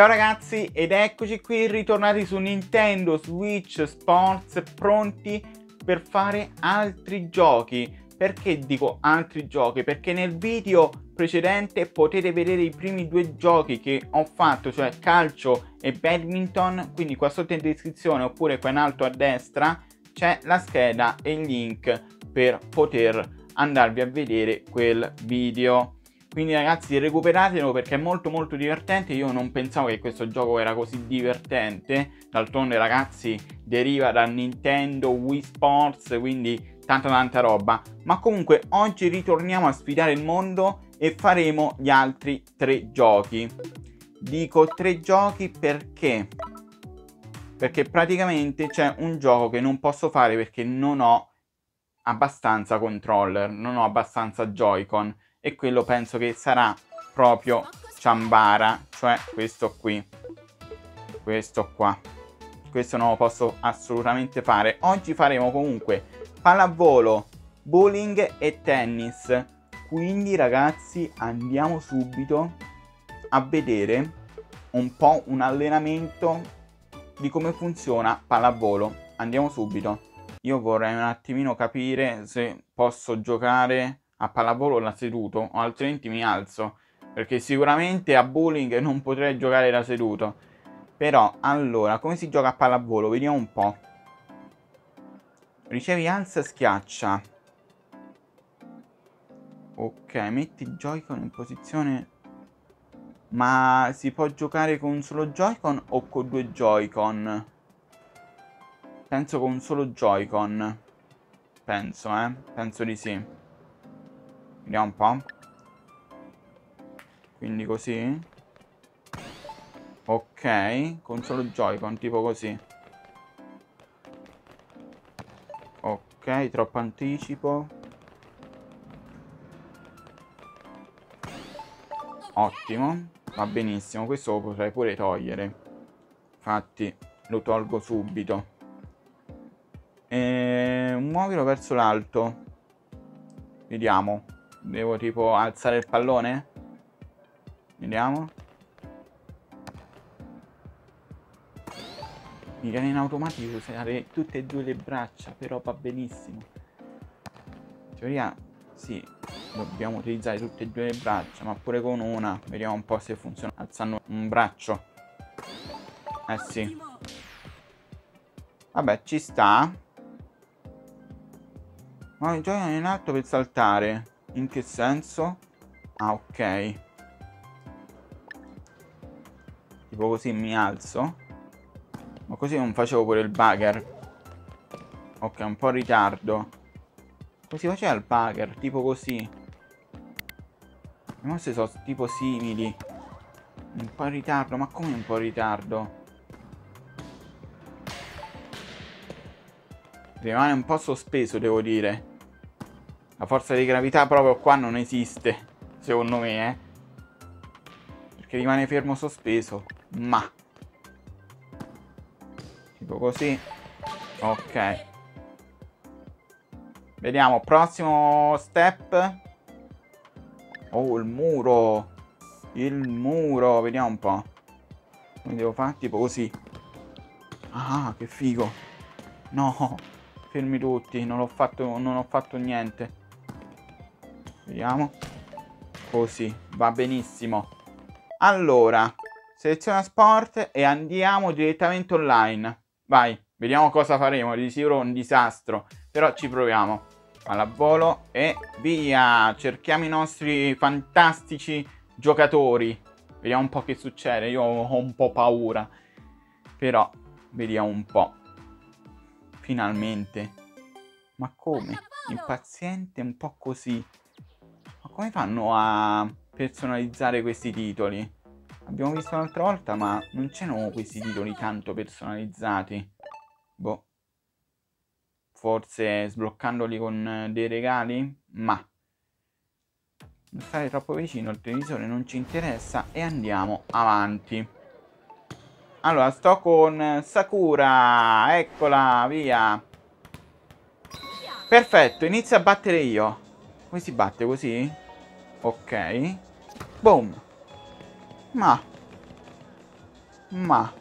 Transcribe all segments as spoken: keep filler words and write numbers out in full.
Ciao ragazzi, ed eccoci qui ritornati su Nintendo Switch Sports, pronti per fare altri giochi. Perché dico altri giochi? Perché nel video precedente potete vedere i primi due giochi che ho fatto, cioè calcio e badminton, quindi qua sotto in descrizione oppure qua in alto a destra c'è la scheda e il link per poter andarvi a vedere quel video. Quindi ragazzi, recuperatelo perché è molto molto divertente. Io non pensavo che questo gioco era così divertente. D'altronde ragazzi, deriva da Nintendo Wii Sports, quindi tanta tanta roba. Ma comunque oggi ritorniamo a sfidare il mondo e faremo gli altri tre giochi. Dico tre giochi perché? Perché praticamente c'è un gioco che non posso fare perché non ho abbastanza controller, non ho abbastanza Joy-Con. E quello penso che sarà proprio Ciambara, cioè questo qui, questo qua. Questo non lo posso assolutamente fare. Oggi faremo comunque pallavolo, bowling e tennis. Quindi ragazzi andiamo subito a vedere un po' un allenamento di come funziona pallavolo. Andiamo subito. Io vorrei un attimino capire se posso giocare a pallavolo da seduto o altrimenti mi alzo, perché sicuramente a bowling non potrei giocare da seduto. Però allora, come si gioca a pallavolo? Vediamo un po'. Ricevi, alza, schiaccia. Ok, metti il Joy-Con in posizione. Ma si può giocare con un solo Joy-Con o con due Joy-Con? Penso con un solo Joy-Con. Penso, eh. Penso di sì. Vediamo un po'. Quindi così. Ok. Con solo Joy-Con, tipo così. Ok, troppo anticipo. Ottimo. Va benissimo. Questo lo potrei pure togliere. Infatti lo tolgo subito. E... muovilo verso l'alto. Vediamo. Devo tipo alzare il pallone? Vediamo. Mi viene in automatico usare tutte e due le braccia, però va benissimo. In teoria sì, dobbiamo utilizzare tutte e due le braccia, ma pure con una. Vediamo un po' se funziona alzando un braccio. Eh sì. Vabbè, ci sta. Ma il gioco è in alto per saltare. In che senso? Ah, ok. Tipo così mi alzo. Ma così non facevo pure il bugger. Ok, un po' in ritardo. Così faceva il bugger, tipo così. Le mosse sono tipo simili. Un po' in ritardo, ma come un po' in ritardo? Rimane un po' sospeso, devo dire. La forza di gravità proprio qua non esiste, secondo me, eh. Perché rimane fermo sospeso. Ma tipo così. Ok. Vediamo, prossimo step. Oh, il muro. Il muro, vediamo un po'. Come devo fare? Tipo così. Ah, che figo. No, fermi tutti, non ho fatto, non ho fatto niente. Vediamo. Così, va benissimo. Allora, seleziona sport e andiamo direttamente online. Vai, vediamo cosa faremo. Di sicuro un disastro, però ci proviamo. Pallavolo e via. Cerchiamo i nostri fantastici giocatori. Vediamo un po' che succede. Io ho un po' paura, però vediamo un po'. Finalmente. Ma come? Impaziente, un po' così. Ma come fanno a personalizzare questi titoli? Abbiamo visto l'altra volta, ma non c'erano questi titoli tanto personalizzati. Boh. Forse sbloccandoli con dei regali? Ma non stare troppo vicino al televisore non ci interessa e andiamo avanti. Allora, sto con Sakura. Eccola, via. Perfetto, inizio a battere io. Come si batte così? Ok. Boom. Ma Ma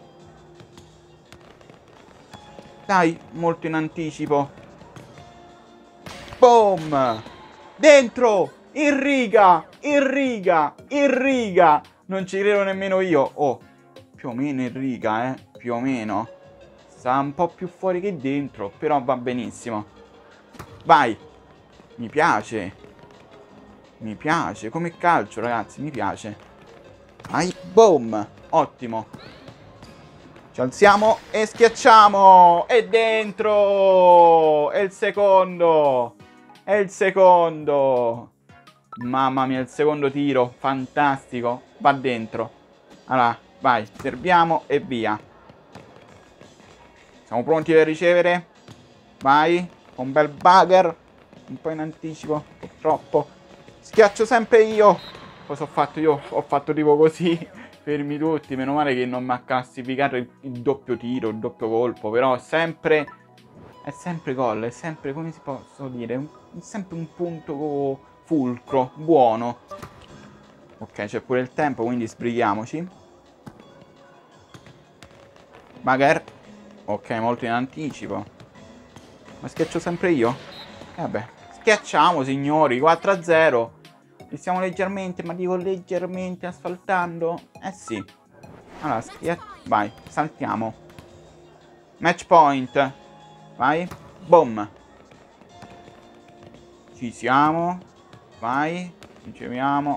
dai, molto in anticipo. Boom! Dentro! In riga! In riga! In riga! Non ci credo nemmeno io. Oh, più o meno in riga, eh. Più o meno. Sta un po' più fuori che dentro, però va benissimo. Vai! Mi piace. Mi piace. Come calcio, ragazzi, mi piace. Vai, boom! Ottimo. Ci alziamo e schiacciamo. E dentro. È il secondo. È il secondo. Mamma mia, il secondo tiro. Fantastico. Va dentro. Allora, vai. Serviamo e via. Siamo pronti per ricevere. Vai. Un bel bugger. Un po' in anticipo. Purtroppo. Schiaccio sempre io. Cosa ho fatto io? Ho fatto tipo così. Fermi tutti, meno male che non mi ha classificato il, il doppio tiro, il doppio colpo, però è sempre, è sempre gol, è sempre, come si posso dire, un, è sempre un punto fulcro, buono. Ok, c'è pure il tempo, quindi sbrighiamoci. Magari, ok, molto in anticipo. Ma schiaccio sempre io? E vabbè, schiacciamo signori, quattro a zero. Li stiamo leggermente, ma dico leggermente asfaltando? Eh sì. Allora, vai, saltiamo. Match point. Vai. Boom. Ci siamo. Vai. Riceviamo.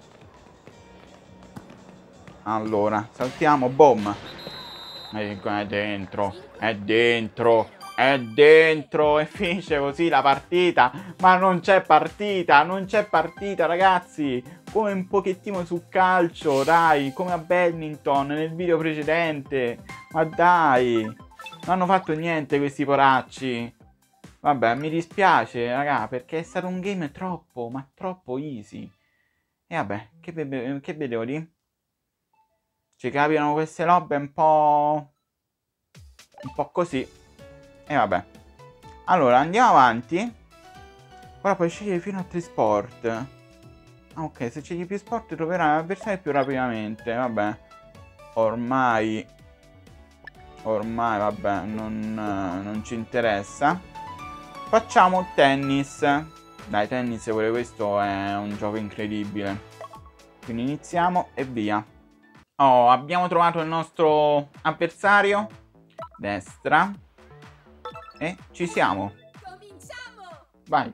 Allora, saltiamo. Boom. È dentro. È dentro. È dentro e finisce così la partita. Ma non c'è partita, non c'è partita ragazzi. Come un pochettino su calcio, dai. Come a badminton nel video precedente. Ma dai. Non hanno fatto niente questi poracci. Vabbè, mi dispiace raga, perché è stato un game troppo, ma troppo easy. E vabbè, che, ve che vedevo lì? Ci capitano queste robe un po'... Un po' così. E vabbè. Allora, andiamo avanti. Ora puoi scegliere fino a tre sport. Ah, ok, se scegli più sport troverai l'avversario più rapidamente. Vabbè. Ormai... Ormai, vabbè, non, non ci interessa. Facciamo tennis. Dai, tennis pure questo è un gioco incredibile. Quindi iniziamo e via. Oh, abbiamo trovato il nostro avversario. Destra. E ci siamo. Cominciamo. Vai.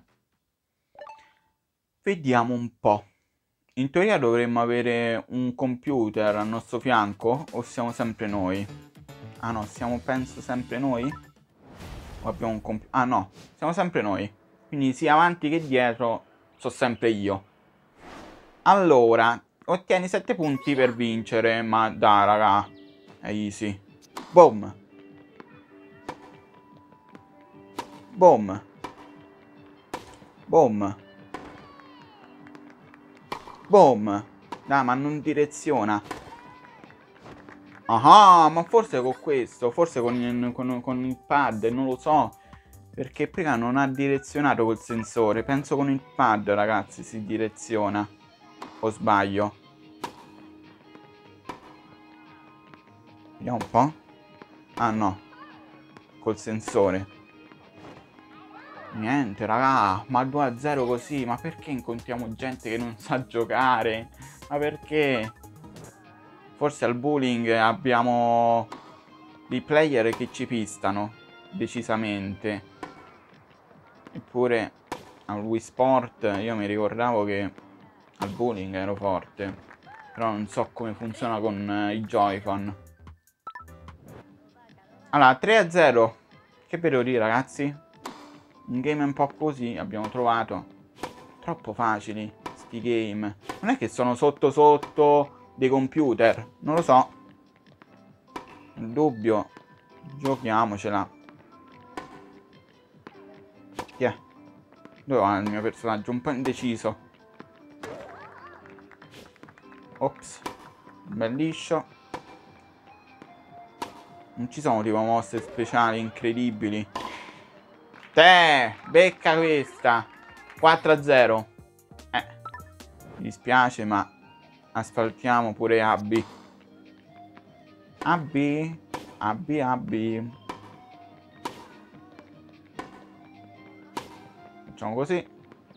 Vediamo un po'. In teoria dovremmo avere un computer al nostro fianco o siamo sempre noi? Ah no, siamo penso sempre noi? O abbiamo un computer? Ah no, siamo sempre noi. Quindi sia avanti che dietro so sempre io. Allora, ottieni sette punti per vincere. Ma dai raga, è easy. Boom. Boom. Boom. Boom. Dai, ma non direziona. Ah, ma forse con questo. Forse con il, con, con il pad, non lo so. Perché prima non ha direzionato col sensore. Penso con il pad, ragazzi, si direziona. O sbaglio? Vediamo un po'. Ah, no. Col sensore. Niente, raga, ma due a zero così, ma perché incontriamo gente che non sa giocare? Ma perché? Forse al bowling abbiamo dei player che ci pistano, decisamente. Eppure al Wii Sport io mi ricordavo che al bowling ero forte, però non so come funziona con uh, i Joy-Con. Allora, tre a zero. Che vedo lì, ragazzi? Un game un po' così abbiamo trovato. Troppo facili sti game. Non è che sono sotto sotto dei computer. Non lo so. Il dubbio. Giochiamocela. Chi è? Dove va il mio personaggio? Un po' indeciso. Ops. Bel liscio. Non ci sono tipo mosse speciali incredibili. Te, becca questa. quattro a zero. Eh, mi dispiace, ma asfaltiamo pure Abby. A B. A B, A B. Facciamo così.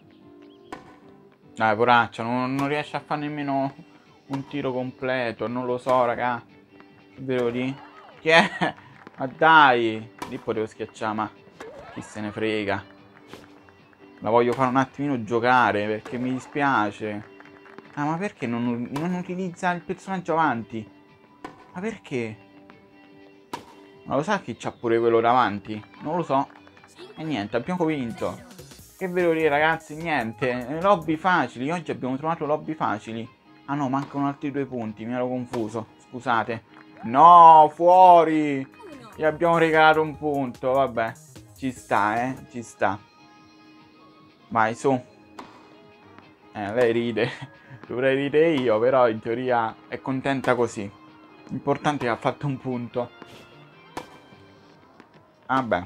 Dai, poraccia, non, non riesce a fare nemmeno un tiro completo. Non lo so, raga. Che vedo lì? Chi è? Ma dai. Lì potevo schiacciare, ma chi se ne frega. La voglio fare un attimino giocare, perché mi dispiace. Ah, ma perché non, non utilizza il personaggio avanti? Ma perché? Ma lo sa chi c'ha pure quello davanti? Non lo so. E niente, abbiamo vinto. Che ve lo dire, ragazzi? Niente. Lobby facili. Oggi abbiamo trovato lobby facili. Ah no, mancano altri due punti. Mi ero confuso. Scusate. No, fuori. Gli abbiamo regalato un punto. Vabbè. Ci sta, eh. Ci sta. Vai, su. Eh, lei ride. Dovrei ridere io, però in teoria è contenta così. L'importante è che ha fatto un punto. Vabbè.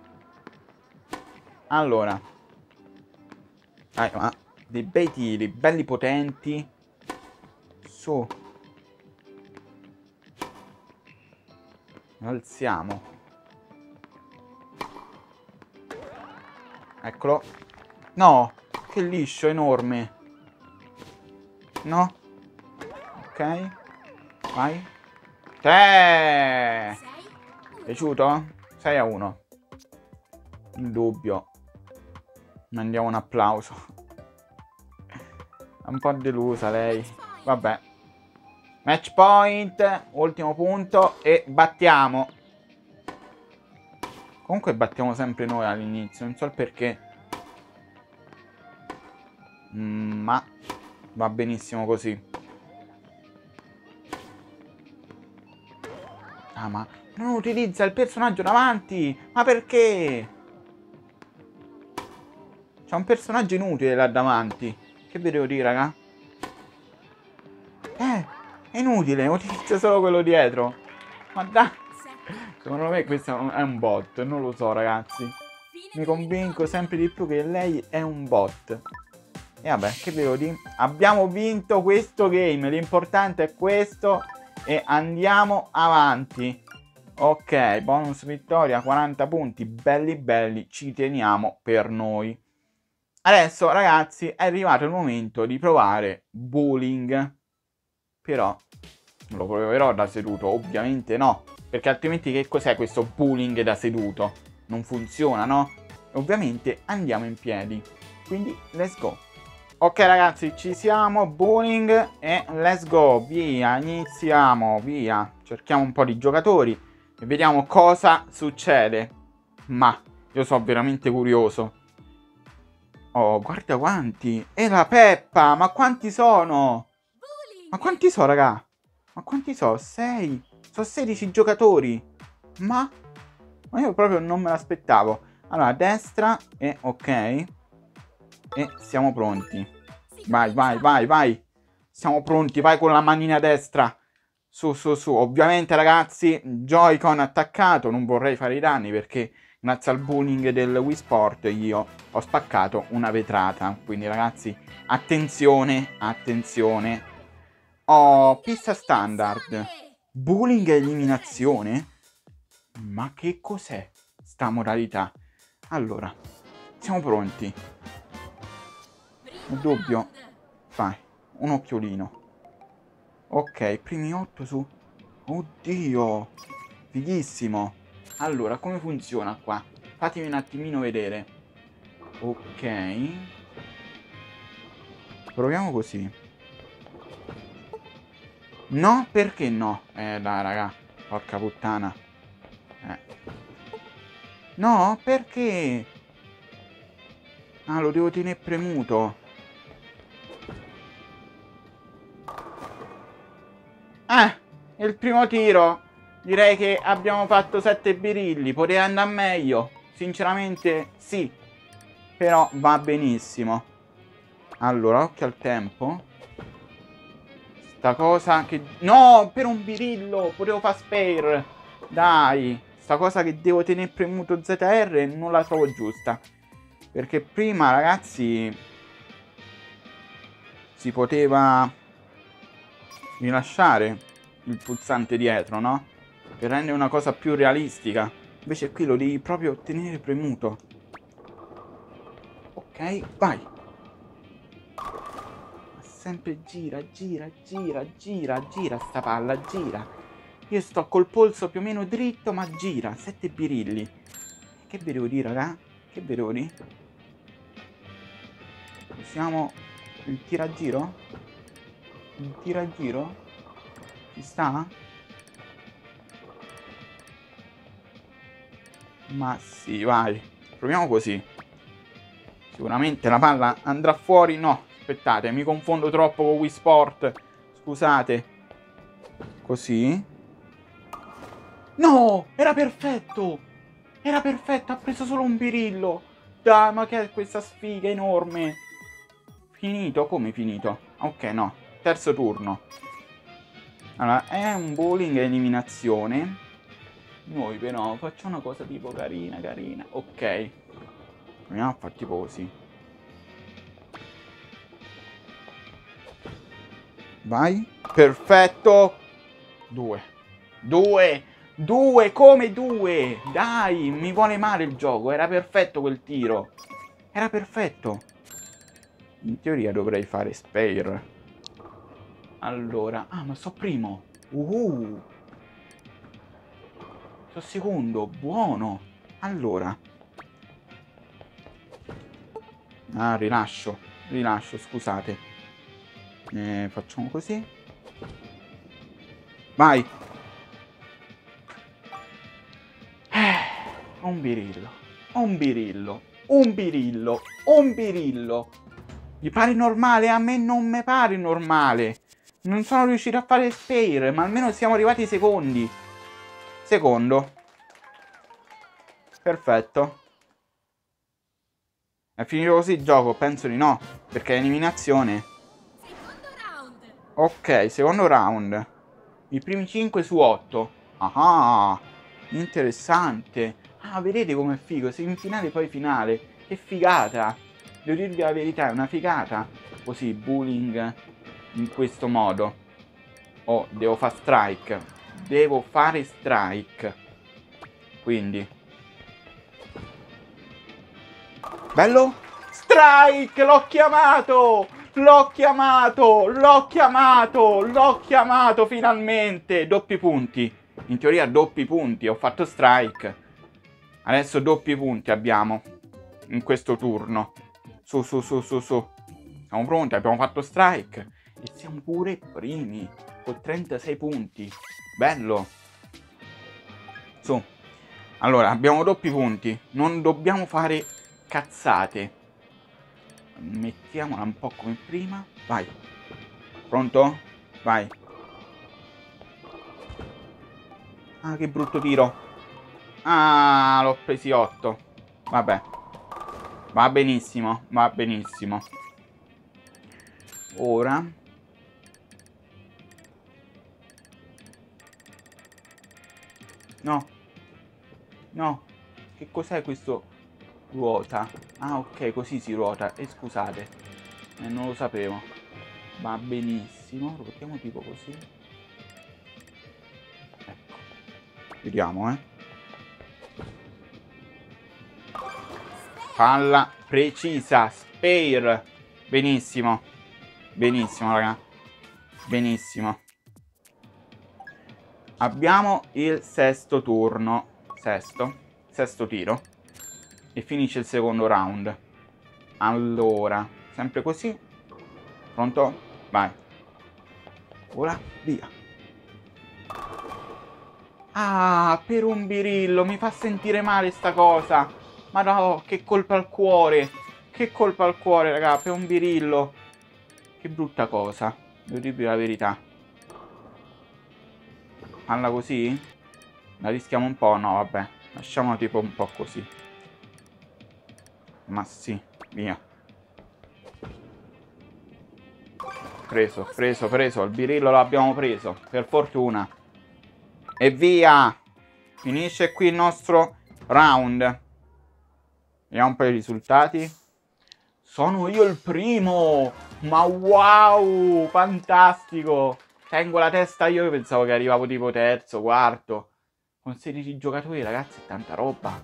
Allora. Dai, ma dei bei tiri, belli potenti. Su. Alziamo. Eccolo. No, che liscio, enorme. No. Ok. Vai. Te. Piaciuto? sei a uno. In dubbio. Mandiamo un applauso. È un po' delusa lei. Vabbè. Match point. Ultimo punto. E battiamo. Comunque battiamo sempre noi all'inizio. Non so il perché. Mm, ma va benissimo così. Ah, ma non utilizza il personaggio davanti. Ma perché? C'è un personaggio inutile là davanti. Che vi devo dire, raga? Eh, è inutile. Utilizza solo quello dietro. Ma dai. Secondo me questo è un bot. Non lo so, ragazzi. Mi convinco sempre di più che lei è un bot. E vabbè, che ve lo dico? Abbiamo vinto questo game. L'importante è questo. E andiamo avanti. Ok, bonus vittoria, quaranta punti. Belli belli. Ci teniamo per noi. Adesso, ragazzi, è arrivato il momento di provare bowling. Però non lo proverò da seduto. Ovviamente no. Perché altrimenti che cos'è questo bowling da seduto? Non funziona, no? Ovviamente andiamo in piedi. Quindi, let's go. Ok ragazzi, ci siamo, bowling e let's go, via, iniziamo, via. Cerchiamo un po' di giocatori e vediamo cosa succede. Ma, io sono veramente curioso. Oh, guarda quanti, e la Peppa, ma quanti sono? Ma quanti sono raga? Ma quanti sono? sei, sono sedici giocatori. Ma, ma io proprio non me l'aspettavo. Allora, destra e ok. E siamo pronti. Vai, vai, vai, vai. Siamo pronti, vai con la manina destra. Su, su, su. Ovviamente, ragazzi, Joy-Con attaccato. Non vorrei fare i danni perché grazie al bullying del Wii Sport io ho spaccato una vetrata. Quindi, ragazzi, attenzione, attenzione. Oh, pista standard. Bullying e eliminazione? Ma che cos'è sta modalità? Allora, siamo pronti. Nel dubbio, fai un occhiolino. Ok, primi otto su. Oddio, fighissimo. Allora, come funziona qua? Fatemi un attimino vedere. Ok. Proviamo così. No, perché no? Eh, dai, raga. Porca puttana. Eh. No, perché? Ah, lo devo tenere premuto. Ah, il primo tiro. Direi che abbiamo fatto sette birilli. Poteva andare meglio. Sinceramente sì. Però va benissimo. Allora, occhio al tempo. Sta cosa che... No, per un birillo. Potevo fare spare. Dai. Sta cosa che devo tenere premuto Z R non la trovo giusta. Perché prima, ragazzi, si poteva rilasciare il pulsante dietro, no? per rendere una cosa più realistica. Invece qui lo devi proprio tenere premuto. Ok, vai. Ma sempre gira, gira, gira, gira, gira sta palla, gira. Io sto col polso più o meno dritto, ma gira. Sette birilli. Che vi devo dire, raga? Che vi devo dire? Usiamo il tiragiro? Il tiragiro? Ci sta? Ma sì, vai. Proviamo così. Sicuramente la palla andrà fuori. No, aspettate, mi confondo troppo con Wii Sport. Scusate. Così. No, era perfetto. Era perfetto, ha preso solo un birillo. Dai, ma che è questa sfiga enorme. Finito? Come finito? Ok, no. Terzo turno. Allora, è un bowling a eliminazione. Noi però facciamo una cosa tipo carina, carina. Ok. Proviamo a fare tipo così. Vai. Perfetto. Due. Due. Due. Come due? Dai, mi vuole male il gioco. Era perfetto quel tiro. Era perfetto. In teoria dovrei fare spare. Allora. Ah, ma so primo. Uh. So secondo. Buono. Allora. Ah, rilascio. Rilascio, scusate. Eh, facciamo così. Vai. Eh, un birillo. Un birillo. Un birillo. Un birillo. Gli pare normale? A me non mi pare normale. Non sono riuscito a fare spare, ma almeno siamo arrivati ai secondi. Secondo. Perfetto. È finito così il gioco? Penso di no, perché è eliminazione. Secondo round. Ok, secondo round. I primi cinque su otto. Ah, interessante. Ah, vedete com'è figo? Semifinale poi finale. Che figata. Devo dirvi la verità, è una figata. Così, bullying in questo modo. Oh, devo fare strike. Devo fare strike. Quindi. Bello? Strike! L'ho chiamato! L'ho chiamato! L'ho chiamato! L'ho chiamato finalmente! Doppi punti. In teoria doppi punti. Ho fatto strike. Adesso doppi punti abbiamo. In questo turno. Su, su, su, su, su. Siamo pronti, abbiamo fatto strike. E siamo pure primi. Con trentasei punti. Bello. Su. Allora, abbiamo doppi punti. Non dobbiamo fare cazzate. Mettiamola un po' come prima. Vai. Pronto? Vai. Ah, che brutto tiro. Ah, l'ho presi otto. Vabbè. Va benissimo, va benissimo. Ora. No. No. Che cos'è questo? Ruota. Ah, ok, così si ruota. E eh, scusate. Eh, non lo sapevo. Va benissimo. Lo mettiamo tipo così. Ecco. Vediamo, eh. Palla precisa. Spare. Benissimo. Benissimo, raga. Benissimo. Abbiamo il sesto turno. Sesto. Sesto tiro. E finisce il secondo round. Allora, sempre così. Pronto? Vai. Ora, via. Ah, per un birillo. Mi fa sentire male sta cosa. Ma no, che colpa al cuore. Che colpa al cuore, raga, per un birillo. Che brutta cosa. Devo dirvi la verità. Palla così? La rischiamo un po'? No, vabbè. Lasciamola tipo un po' così. Ma sì, via. Preso, preso, preso. Il birillo l'abbiamo preso. Per fortuna. E via. Finisce qui il nostro round. Vediamo un po' i risultati. Sono io il primo. Ma wow, fantastico. Tengo la testa io. Pensavo che arrivavo tipo terzo, quarto. Con sedici giocatori, ragazzi, è tanta roba.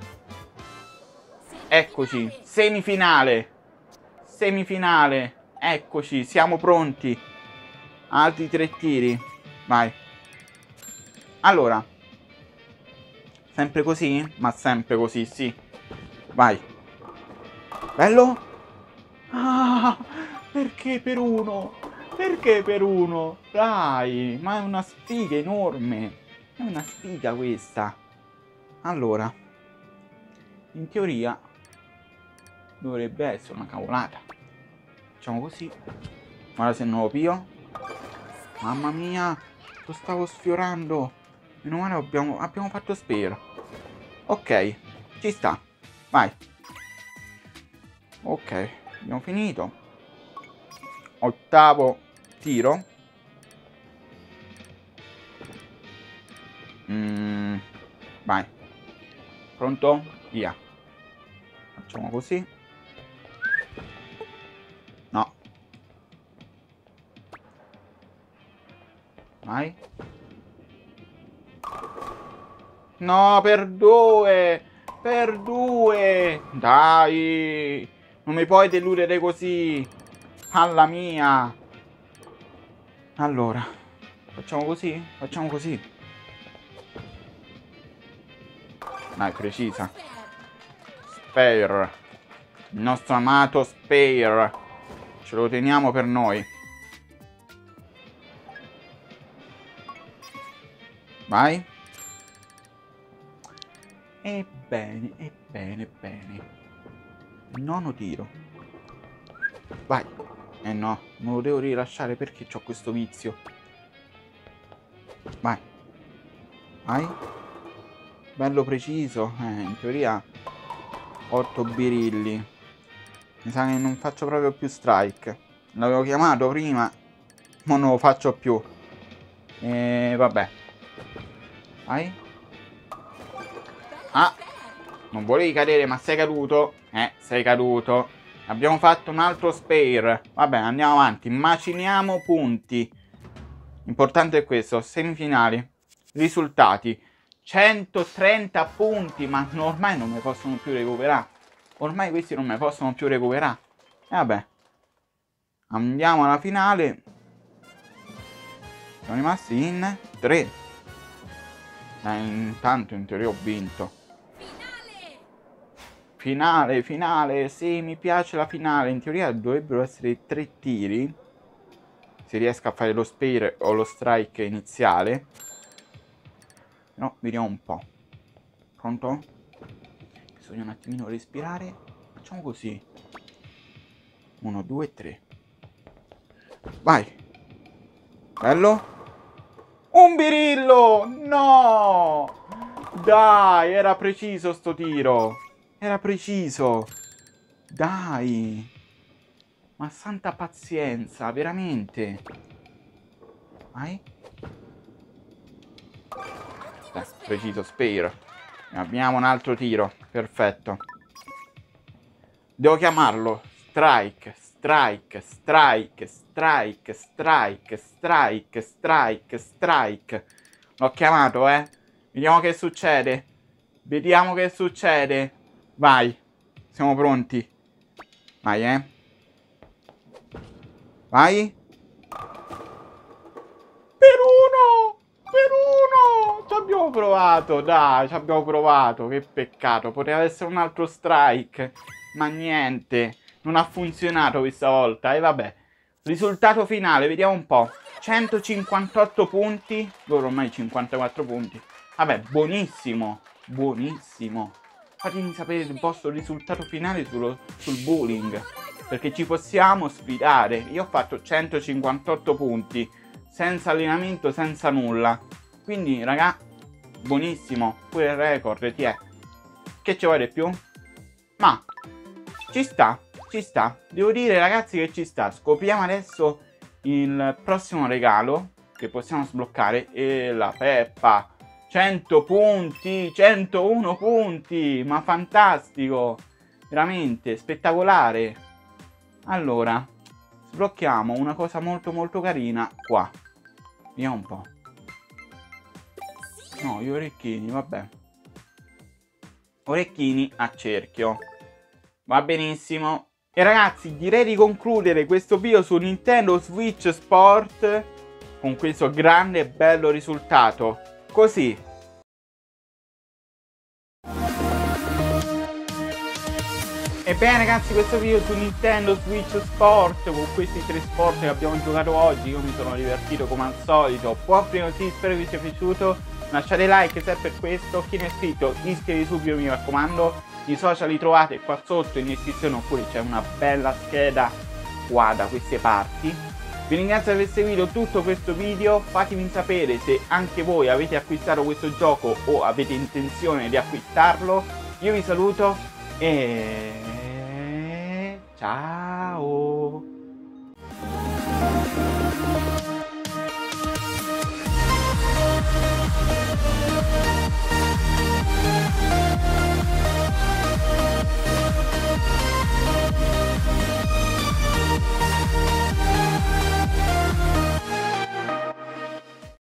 Eccoci, semifinale. Semifinale. Eccoci, siamo pronti. Altri tre tiri. Vai. Allora. Sempre così? Ma sempre così, sì. Vai. Bello? Ah, perché per uno? Perché per uno? Dai, ma è una sfiga enorme. È una sfiga questa. Allora, in teoria dovrebbe essere una cavolata. Facciamo così. Guarda se non lo pio. Mamma mia, lo stavo sfiorando. Meno male abbiamo, abbiamo fatto spero. Ok, ci sta. Vai. Ok, abbiamo finito. Ottavo tiro. Mm, vai. Pronto? Via. Facciamo così. No. Vai. No, per due. Per due. Dai. Non mi puoi deludere così. Alla mia. Allora. Facciamo così? Facciamo così. Dai, precisa. Spare. Il nostro amato Spare. Ce lo teniamo per noi. Vai. Ebbene, ebbene, bene. Nono tiro. Vai. Eh no, non lo devo rilasciare perché ho questo vizio. Vai. Vai. Bello preciso. Eh, in teoria otto birilli. Mi sa che non faccio proprio più strike. L'avevo chiamato prima, ma non lo faccio più. E vabbè. Vai. Ah, non volevi cadere, ma sei caduto. Eh, sei caduto. Abbiamo fatto un altro spare. Vabbè, andiamo avanti. Maciniamo punti. Importante è questo. Semifinali. Risultati. centotrenta punti. Ma ormai non mi possono più recuperare. Ormai questi non mi possono più recuperare. E vabbè. Andiamo alla finale. Siamo rimasti in tre. Eh, intanto in teoria ho vinto. Finale, finale, sì, mi piace la finale. In teoria dovrebbero essere tre tiri. Se riesco a fare lo spare o lo strike iniziale. No, vediamo un po'. Pronto? Bisogna un attimino respirare. Facciamo così. Uno, due, tre. Vai. Bello. Un birillo! No! Dai, era preciso sto tiro. Era preciso. Dai. Ma santa pazienza, veramente. Vai. Dai, preciso, spare. Abbiamo un altro tiro. Perfetto. Devo chiamarlo. Strike, strike, strike, strike, strike, strike, strike, strike. L'ho chiamato, eh. Vediamo che succede. Vediamo che succede. Vai. Siamo pronti. Vai, eh. Vai. Per uno. Per uno. Ci abbiamo provato. Dai, ci abbiamo provato. Che peccato. Poteva essere un altro strike. Ma niente. Non ha funzionato questa volta. E vabbè. Risultato finale. Vediamo un po'. centocinquantotto punti. Loro ormai cinquantaquattro punti. Vabbè, buonissimo. Buonissimo. Fatemi sapere il vostro risultato finale sullo, sul bowling, perché ci possiamo sfidare. Io ho fatto centocinquantotto punti, senza allenamento, senza nulla. Quindi, raga, buonissimo. Pure il record, ti è. Che ci vuole più? Ma, ci sta, ci sta. Devo dire, ragazzi, che ci sta. Scopriamo adesso il prossimo regalo che possiamo sbloccare. E la Peppa. cento punti, centouno punti, ma fantastico, veramente spettacolare. Allora, sblocchiamo una cosa molto molto carina qua. Vediamo un po'. No, gli orecchini, vabbè. Orecchini a cerchio. Va benissimo. E ragazzi, direi di concludere questo video su Nintendo Switch Sport con questo grande e bello risultato. Così. Ebbene ragazzi, questo video su Nintendo Switch Sport con questi tre sport che abbiamo giocato oggi, io mi sono divertito come al solito. Buon primo sì, spero vi sia piaciuto. Lasciate like se è per questo. Chi non è iscritto iscrivetevi subito, mi raccomando. I social li trovate qua sotto in descrizione, oppure c'è una bella scheda qua da queste parti. Vi ringrazio per aver seguito tutto questo video. Fatemi sapere se anche voi avete acquistato questo gioco o avete intenzione di acquistarlo. Io vi saluto e ciao.